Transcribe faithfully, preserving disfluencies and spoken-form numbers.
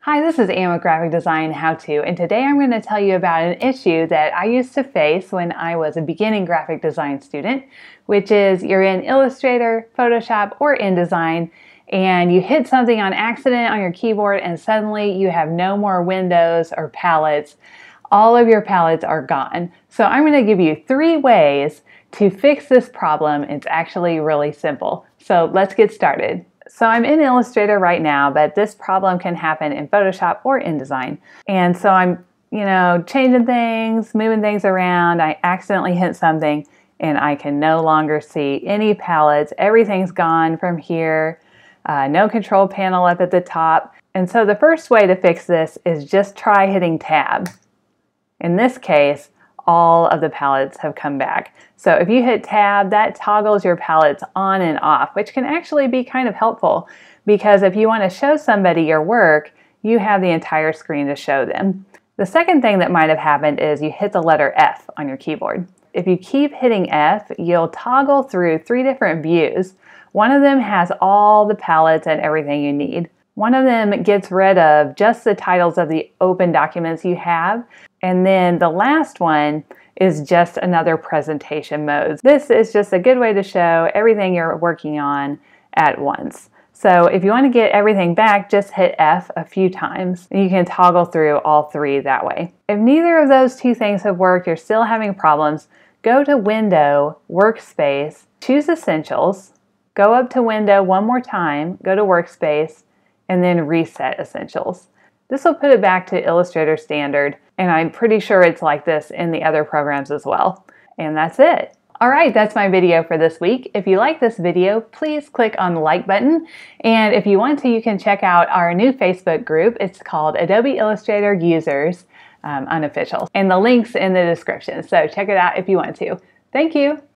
Hi, this is Anne with Graphic Design How To, and today I'm going to tell you about an issue that I used to face when I was a beginning graphic design student, which is you're in Illustrator, Photoshop, or InDesign, and you hit something on accident on your keyboard and suddenly you have no more windows or palettes. All of your palettes are gone. So I'm going to give you three ways to fix this problem. It's actually really simple. So let's get started. So I'm in Illustrator right now, but this problem can happen in Photoshop or InDesign. And so I'm, you know, changing things, moving things around. I accidentally hit something and I can no longer see any palettes. Everything's gone from here. Uh, no control panel up at the top. And so the first way to fix this is just try hitting Tab. In this case, all of the palettes have come back. So if you hit Tab, that toggles your palettes on and off, which can actually be kind of helpful because if you want to show somebody your work, you have the entire screen to show them. The second thing that might have happened is you hit the letter F on your keyboard. If you keep hitting F, you'll toggle through three different views. One of them has all the palettes and everything you need. One of them gets rid of just the titles of the open documents you have. And then the last one is just another presentation mode. This is just a good way to show everything you're working on at once. So if you want to get everything back, just hit F a few times. You can toggle through all three that way. If neither of those two things have worked, you're still having problems, go to Window, Workspace, choose Essentials, go up to Window one more time, go to Workspace, and then reset Essentials. This will put it back to Illustrator Standard, and I'm pretty sure it's like this in the other programs as well. And that's it. All right, that's my video for this week. If you like this video, please click on the like button. And if you want to, you can check out our new Facebook group. It's called Adobe Illustrator Users um, Unofficial. And the link's in the description, so check it out if you want to. Thank you.